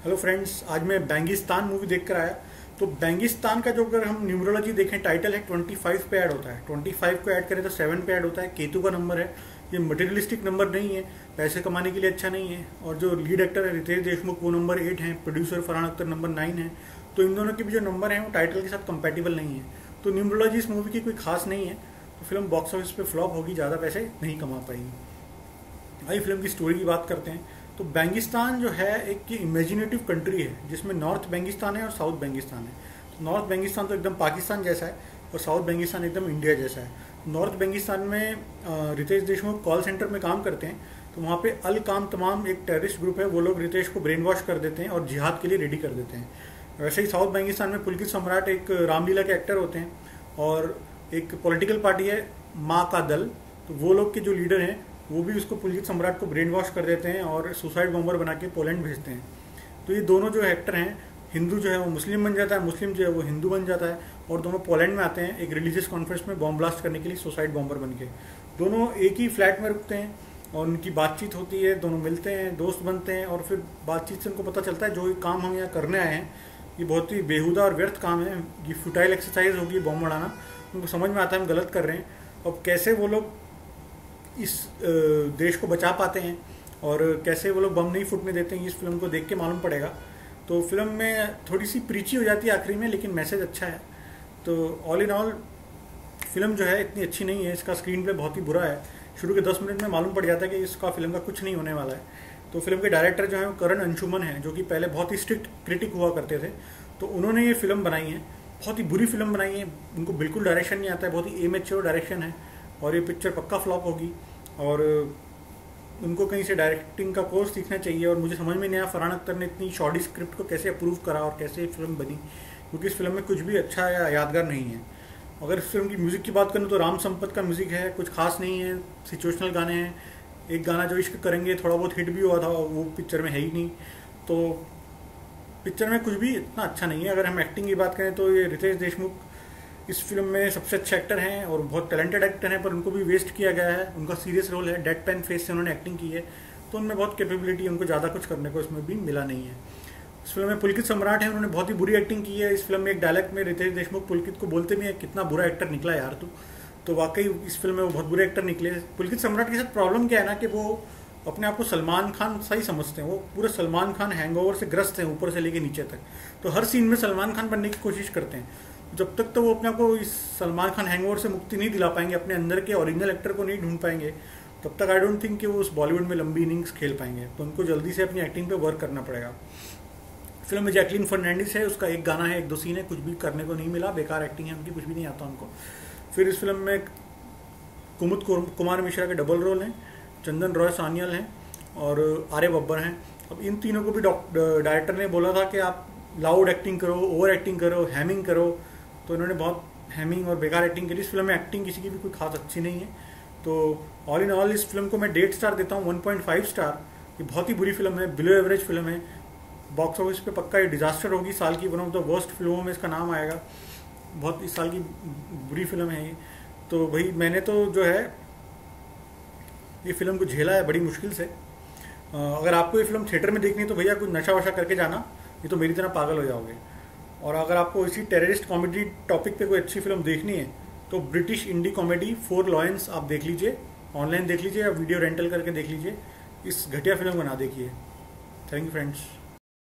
Hello friends, आज मैं Bangistan movie देख कर आया। तो बैंगिस्तान का जो अगर हम न्यूमरोलॉजी देखें, टाइटल है 25 पे ऐड होता है। 25 को ऐड करें तो 7 पे ऐड होता है। केतु का नंबर है। ये मटेरियलिस्टिक नंबर नहीं है, पैसे कमाने के लिए अच्छा नहीं है। और जो लीड एक्टर है रितेश देशमुख, वो नंबर 8 है। प्रोड्यूसर फरहान अख्तर नंबर 9 है। तो इन दोनों के भी जो नंबर हैं वो टाइटल के साथ कंपैटिबल नहीं है। तो न्यूमरोलॉजी इस मूवी की कोई खास नहीं है। तो फिल्म बॉक्स ऑफिस पे फ्लॉप होगी, ज़्यादा पैसे नहीं कमा पाएगी। आइए फिल्म की स्टोरी की बात करते हैं। तो बैंगिस्तान जो है एक इमेजिनेटिव कंट्री है, जिसमें नॉर्थ बैंगिस्तान है और साउथ बैंगिस्तान है। तो नॉर्थ बैंगिस्तान तो एकदम पाकिस्तान जैसा है और साउथ बैंगिस्तान एकदम इंडिया जैसा है। नॉर्थ बैंगिस्तान में रितेश देशमुख कॉल सेंटर में काम करते हैं। तो वहाँ पे अल काम तमाम एक टेररिस्ट ग्रुप है, वो लोग रितेश को ब्रेन वॉश कर देते हैं और जिहाद के लिए रेडी कर देते हैं। वैसे ही साउथ बैंगिस्तान में पुलकित सम्राट एक रामलीला के एक्टर होते हैं और एक पॉलिटिकल पार्टी है माँ का दल। तो वो लोग के जो लीडर हैं वो भी उसको पुलकित सम्राट को ब्रेन वॉश कर देते हैं और सुसाइड बॉम्बर बना के पोलैंड भेजते हैं। तो ये दोनों जो एक्टर हैं, हिंदू जो है वो मुस्लिम बन जाता है, मुस्लिम जो है वो हिंदू बन जाता है, और दोनों पोलैंड में आते हैं एक रिलीजियस कॉन्फ्रेंस में बॉम्ब ब्लास्ट करने के लिए सुसाइड बॉम्बर बन के। दोनों एक ही फ्लैट में रुकते हैं और उनकी बातचीत होती है, दोनों मिलते हैं, दोस्त बनते हैं, और फिर बातचीत से उनको पता चलता है जो काम हम यहाँ करने आए हैं ये बहुत ही बेहुदा और व्यर्थ काम है, ये फुटाइल एक्सरसाइज होगी बॉम्ब उड़ाना। उनको समझ में आता है हम गलत कर रहे हैं। अब कैसे वो लोग इस देश को बचा पाते हैं और कैसे वो लोग बम नहीं फूटने देते हैं, इस फिल्म को देख के मालूम पड़ेगा। तो फिल्म में थोड़ी सी प्रीची हो जाती है आखिरी में, लेकिन मैसेज अच्छा है। तो ऑल इन ऑल फिल्म जो है इतनी अच्छी नहीं है, इसका स्क्रीन प्ले बहुत ही बुरा है। शुरू के 10 मिनट में मालूम पड़ जाता है कि इसका फिल्म का कुछ नहीं होने वाला है। तो फिल्म के डायरेक्टर जो है वो करण अंशुमन है, जो कि पहले बहुत ही स्ट्रिक्ट क्रिटिक हुआ करते थे। तो उन्होंने ये फिल्म बनाई है, बहुत ही बुरी फिल्म बनाई है। उनको बिल्कुल डायरेक्शन नहीं आता है, बहुत ही इमेच्योर डायरेक्शन है और ये पिक्चर पक्का फ्लॉप होगी। और उनको कहीं से डायरेक्टिंग का कोर्स सीखना चाहिए। और मुझे समझ में नहीं आया फरहान अख्तर ने इतनी शॉर्टी स्क्रिप्ट को कैसे अप्रूव करा और कैसे ये फिल्म बनी, क्योंकि इस फिल्म में कुछ भी अच्छा या यादगार नहीं है। अगर इस फिल्म की म्यूज़िक की बात करूँ तो राम संपत का म्यूज़िक है, कुछ खास नहीं है, सिचुएशनल गाने हैं। एक गाना जो इश्क करेंगे थोड़ा बहुत हिट भी हुआ था, वो पिक्चर में है ही नहीं। तो पिक्चर में कुछ भी इतना अच्छा नहीं है। अगर हम एक्टिंग की बात करें तो ये रितेश देशमुख इस फिल्म में सबसे अच्छे एक्टर हैं और बहुत टैलेंटेड एक्टर हैं, पर उनको भी वेस्ट किया गया है। उनका सीरियस रोल है, डेड पेन फेस से उन्होंने एक्टिंग की है, तो उनमें बहुत कैपेबिलिटी है, उनको ज़्यादा कुछ करने को इसमें भी मिला नहीं है। इस फिल्म में पुलकित सम्राट है, उन्होंने बहुत ही बुरी एक्टिंग की है। इस फिल्म में एक डायलॉग में रितेश देशमुख पुलकित को बोलते भी है, कितना बुरा एक्टर निकला यार तू। तो वाकई इस फिल्म में वो बहुत बुरे एक्टर निकले। पुलकित सम्राट के साथ प्रॉब्लम क्या है ना, कि वो अपने आप को सलमान खान सही समझते हैं। वो पूरे सलमान खान हैंगओवर से ग्रस्त हैं, ऊपर से लेके नीचे तक। तो हर सीन में सलमान खान बनने की कोशिश करते हैं। जब तक तो वो अपने आप को इस सलमान खान हैंगओवर से मुक्ति नहीं दिला पाएंगे, अपने अंदर के ओरिजिनल एक्टर को नहीं ढूंढ पाएंगे, तब तक आई डोंट थिंक कि वो उस बॉलीवुड में लंबी इनिंग्स खेल पाएंगे। तो उनको जल्दी से अपनी एक्टिंग पे वर्क करना पड़ेगा। फिल्म में जैकलीन फर्नांडिस है, उसका एक गाना है, 1-2 सीन है, कुछ भी करने को नहीं मिला, बेकार एक्टिंग है उनकी, कुछ भी नहीं आता उनको। फिर इस फिल्म में कुमुद कुमार मिश्रा के डबल रोल हैं, चंदन रॉय सान्याल हैं और आर्य बब्बर हैं। अब इन तीनों को भी डायरेक्टर ने बोला था कि आप लाउड एक्टिंग करो, ओवर एक्टिंग करो, हैमिंग करो। तो इन्होंने बहुत हैमिंग और बेकार एक्टिंग करी। इस फिल्म में एक्टिंग किसी की भी कोई खास अच्छी नहीं है। तो ऑल इन ऑल इस फिल्म को मैं 1.5 स्टार देता हूँ, 1.5 स्टार। ये बहुत ही बुरी फिल्म है, बिलो एवरेज फिल्म है। बॉक्स ऑफिस पे पक्का ये डिजास्टर होगी, साल की वन ऑफ द वर्स्ट फिल्मों में इसका नाम आएगा। बहुत इस साल की बुरी फिल्म है ये। तो भाई मैंने तो जो है ये फिल्म को झेला है बड़ी मुश्किल से। अगर आपको ये फिल्म थिएटर में देखनी है तो भैया कुछ नशा वशा करके जाना, ये तो मेरी तरह पागल हो जाओगे। और अगर आपको इसी टेररिस्ट कॉमेडी टॉपिक पे कोई अच्छी फिल्म देखनी है तो ब्रिटिश इंडी कॉमेडी 4 लॉयंस आप देख लीजिए, ऑनलाइन देख लीजिए या वीडियो रेंटल करके देख लीजिए। इस घटिया फिल्म को ना देखिए। Thank you friends.